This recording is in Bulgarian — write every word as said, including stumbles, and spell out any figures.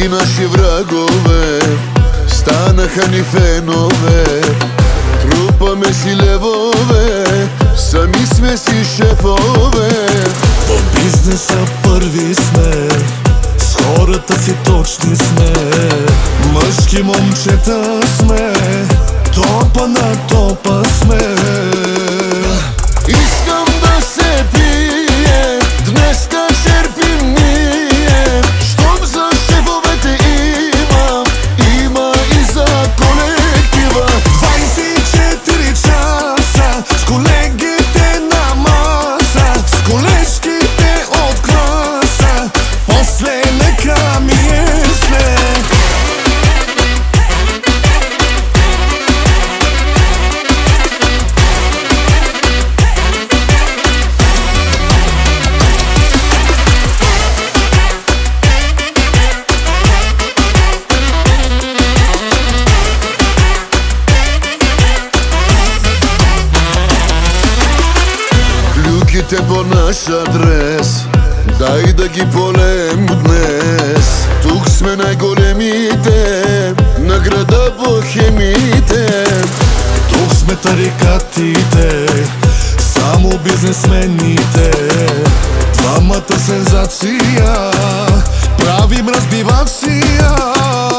Всички наши врагове станаха ни фенове. Трупаме си левове, сами сме си шефове. В бизнеса първи сме, с хората си точни сме. Мъжки момчета сме, топа на топа сме. Искам да се пие, днеска черпим ние. Щом за шефовете има, има и за колектива. двайсет и четири часа с колегите на маса, с колежките от класа, после нека ми е сне. Клюките по наш адрес, дай да ги полем днес. Тук сме най-големите на града бохемите. Тук сме тарикатите, само бизнесмените. Двамата сензация, правим разбивация.